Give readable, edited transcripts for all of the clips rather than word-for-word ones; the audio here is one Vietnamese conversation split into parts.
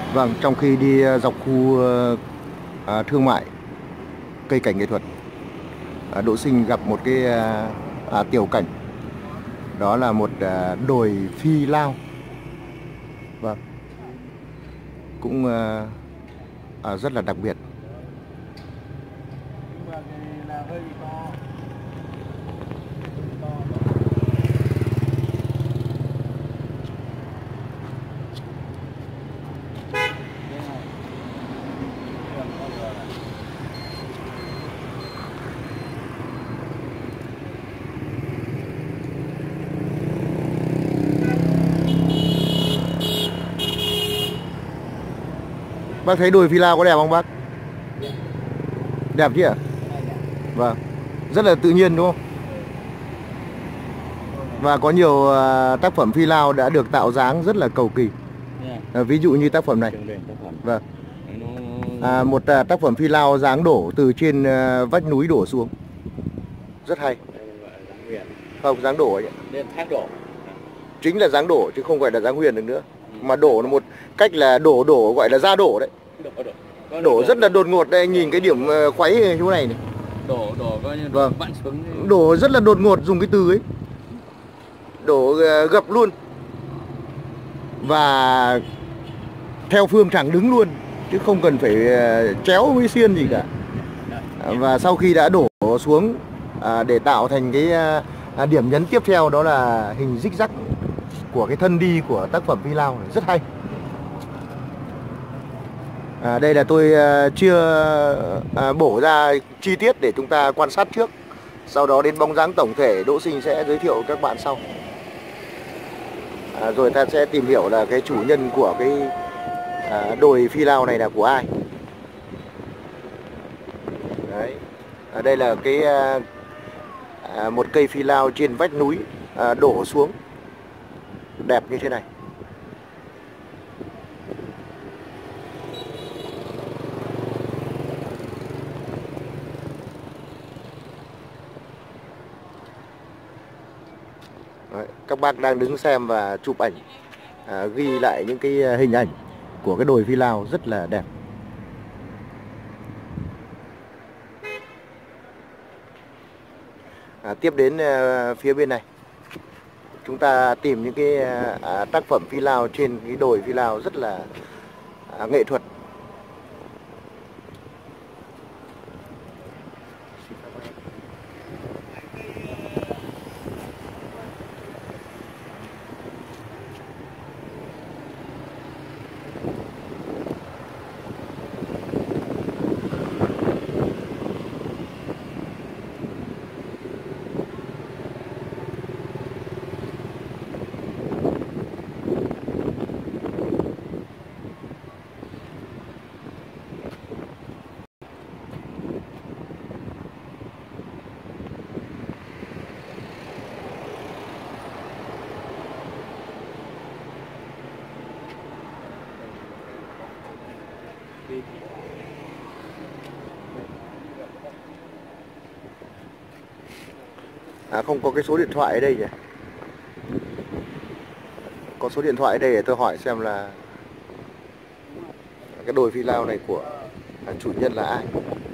Vâng, trong khi đi dọc khu thương mại cây cảnh nghệ thuật, Đỗ Sinh gặp một cái tiểu cảnh. Đó là một đồi phi lao. Vâng, cũng rất là đặc biệt. Bác thấy đồi phi lao có đẹp không bác? Đẹp chứ ạ? Vâng, rất là tự nhiên đúng không? Và có nhiều tác phẩm phi lao đã được tạo dáng rất là cầu kỳ. Ví dụ như tác phẩm này. Vâng. Một tác phẩm phi lao dáng đổ từ trên vách núi đổ xuống. Rất hay. Không, dáng đổ ấy. Thác đổ. Chính là dáng đổ chứ không phải là dáng huyền được nữa. Mà đổ là một cách là đổ gọi là ra đổ đấy. Đổ rất là đột ngột đây, anh nhìn cái điểm khuấy chỗ này này. Đổ coi như vâng. vặn xuống. Đổ rất là đột ngột, dùng cái từ ấy. Đổ gập luôn. Và theo phương thẳng đứng luôn, chứ không cần phải chéo với xiên gì cả. Và sau khi đã đổ xuống để tạo thành cái điểm nhấn tiếp theo, đó là hình zigzag của cái thân đi của tác phẩm phi lao này, rất hay. Đây là tôi chưa bổ ra chi tiết để chúng ta quan sát trước. Sau đó đến bóng dáng tổng thể Đỗ Sinh sẽ giới thiệu các bạn sau. Rồi ta sẽ tìm hiểu là cái chủ nhân của cái đồi phi lao này là của ai. Đấy. Đây là cái một cây phi lao trên vách núi đổ xuống, đẹp như thế này. Đấy, các bác đang đứng xem và chụp ảnh, ghi lại những cái hình ảnh của cái đồi phi lao rất là đẹp. Tiếp đến phía bên này, chúng ta tìm những cái tác phẩm phi lao trên cái đồi phi lao rất là nghệ thuật. Không có cái số điện thoại ở đây nhỉ? Có số điện thoại ở đây để tôi hỏi xem là cái đồi phi lao này của chủ nhân là ai.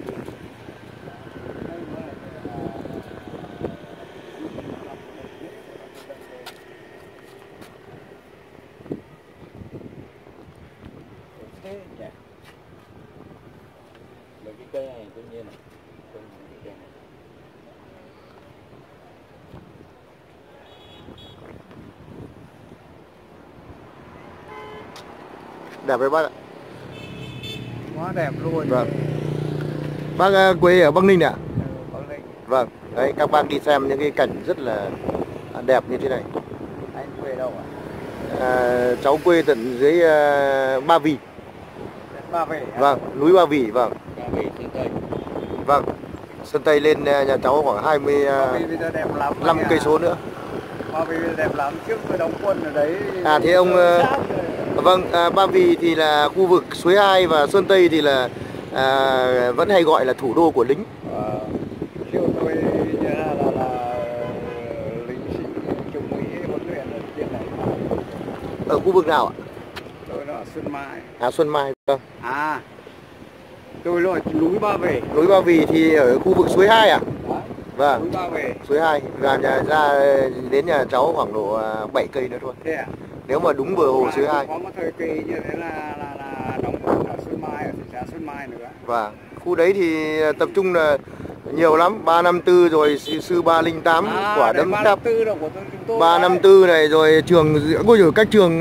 Đẹp với bác ạ. Quá đẹp luôn. Vâng. Bác quê ở Bắc Ninh ạ? Bắc Ninh. Vâng. Đấy, các bác đi xem những cái cảnh rất là đẹp như thế này. Anh quê đâu ạ? Cháu quê tận dưới Ba Vì. Ba Vì. Vâng, núi Ba Vì, vâng. Ba Vì, Sơn Tây. Vâng. Sơn Tây lên nhà cháu khoảng 25 cây số nữa. Ba Vì đẹp lắm, trước tôi đóng quân ở đấy. Thế ông vâng, Ba Vì thì là khu vực Suối Hai và Sơn Tây thì là vẫn hay gọi là thủ đô của lính. Siêu tôi là lính sĩ Trung úy huấn luyện ở trên này. Ở khu vực nào ạ? Tôi nó Xuân Mai. À, Xuân Mai, vâng. À, tôi là núi Ba Vì. Núi Ba Vì thì ở khu vực suối 2 à? Đấy, Vâng. núi Ba Vì. Suối 2 và ra đến nhà cháu khoảng độ 7 cây nữa thôi. Thế à? Nếu mà đúng bờ hồ suối 2. Có một thời kỳ như thế là đóng quân ở Xuân Mai, ở thị xã Xuân Mai nữa. Và khu đấy thì tập trung là nhiều lắm, 354 rồi sư 308 quả đấm thép. 354 là của chúng tôi. 354 này rồi trường ôi giời, các trường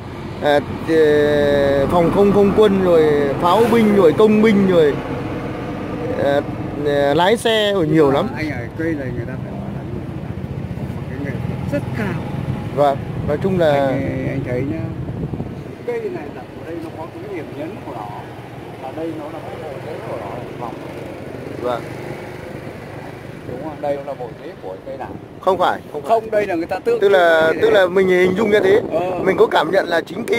phòng không quân rồi pháo binh rồi công binh rồi lái xe rồi nhiều lắm. Anh ở cây này người ta phải nói là một cái nghệ thuật rất cao. Vâng, nói chung là anh thấy nhá, cây này là ở đây nó có cái điểm nhấn của nó, là đây nó là cái bộ rễ của nó vòng. Vâng. Đúng không? Đây là bộ rễ của cây nào? Không phải. Không, đây là người ta tức là mình hình dung như thế. Mình có cảm nhận là chính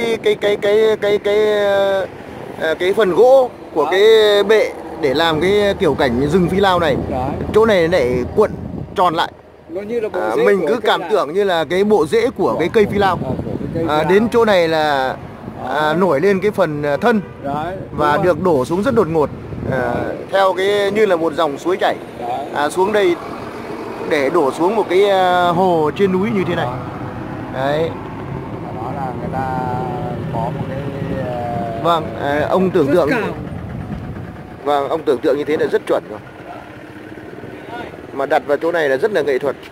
cái phần gỗ của cái bệ để làm cái kiểu cảnh rừng phi lao này. Đấy. Chỗ này lại cuộn tròn lại. Nó như là bộ rễ mình cứ cảm tưởng như là cái bộ rễ của cái cây phi lao. Đến chỗ này là nổi lên cái phần thân. Đấy, và được đổ xuống rất đột ngột. Theo cái như là một dòng suối chảy xuống đây để đổ xuống một cái hồ trên núi như thế này. Đấy. Đó là người ta có một cái vâng, ông tưởng tượng. Vâng, ông tưởng tượng như thế là rất chuẩn rồi. Mà đặt vào chỗ này là rất là nghệ thuật.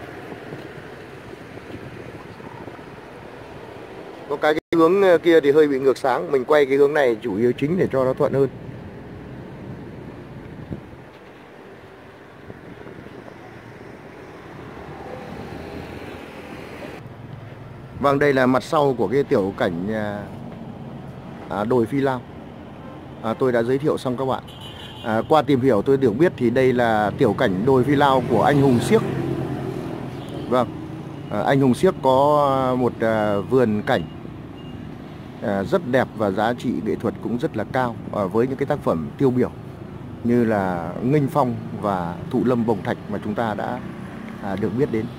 Có cái hướng kia thì hơi bị ngược sáng, mình quay cái hướng này chủ yếu chính để cho nó thuận hơn. Vâng, đây là mặt sau của cái tiểu cảnh đồi Phi Lao. Tôi đã giới thiệu xong các bạn. Qua tìm hiểu tôi được biết thì đây là tiểu cảnh đồi Phi Lao của anh Hùng Siếc. Vâng, anh Hùng Siếc có một vườn cảnh rất đẹp và giá trị nghệ thuật cũng rất là cao với những cái tác phẩm tiêu biểu như là Nghênh Phong và Thụ Lâm Bồng Thạch mà chúng ta đã được biết đến.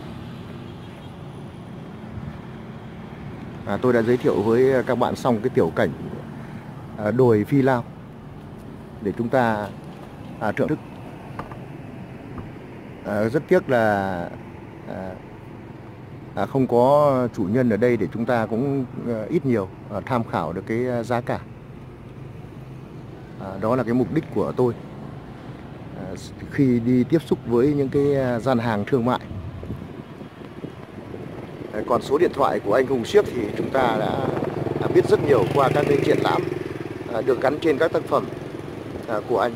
Tôi đã giới thiệu với các bạn xong cái tiểu cảnh đồi Phi Lao để chúng ta thưởng thức. Rất tiếc là không có chủ nhân ở đây để chúng ta cũng ít nhiều tham khảo được cái giá cả. Đó là cái mục đích của tôi khi đi tiếp xúc với những cái gian hàng thương mại. Còn số điện thoại của anh Hùng Siếc thì chúng ta đã biết rất nhiều qua các cái triển lãm được gắn trên các tác phẩm của anh.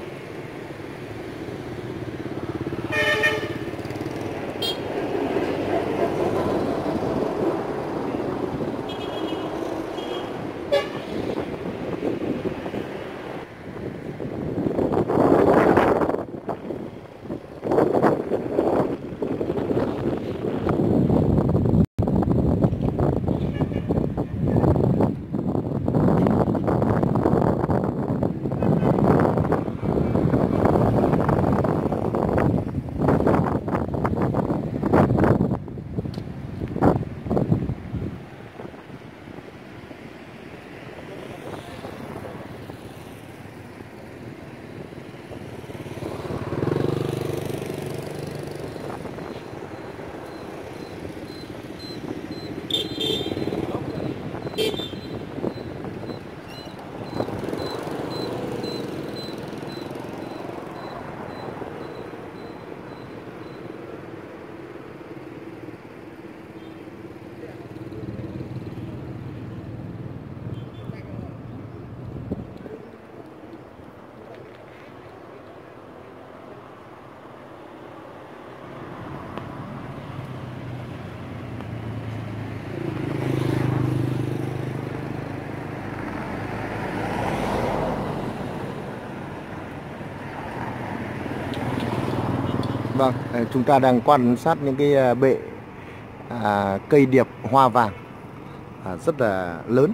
Vâng, chúng ta đang quan sát những cái bệ cây điệp hoa vàng rất là lớn.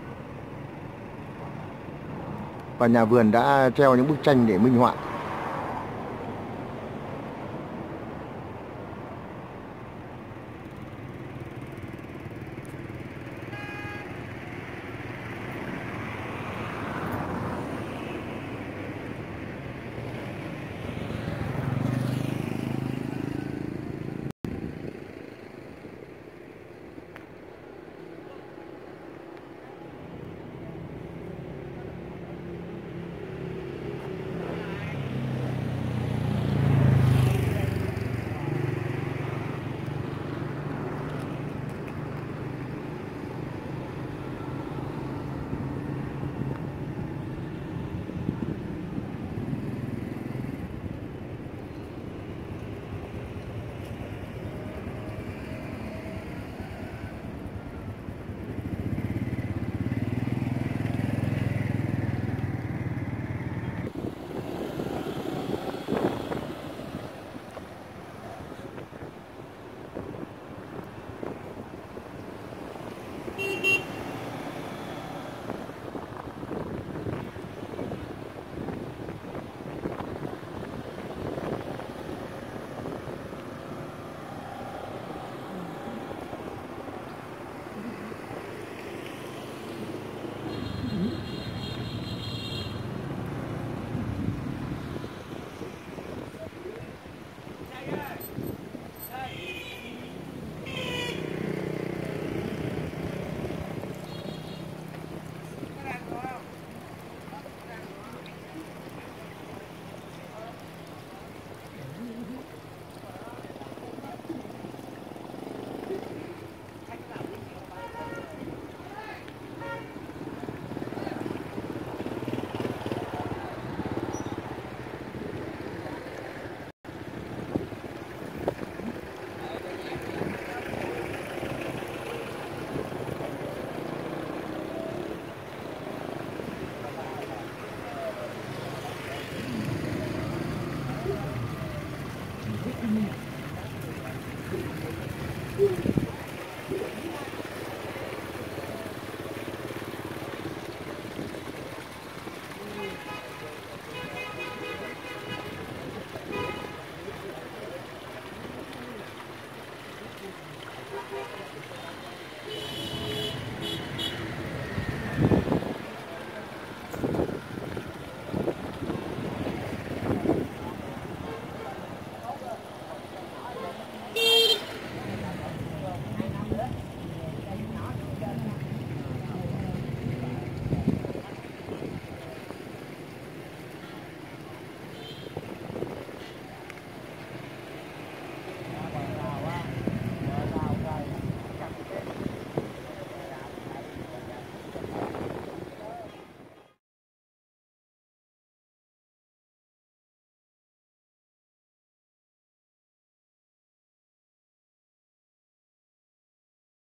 Và nhà vườn đã treo những bức tranh để minh họa.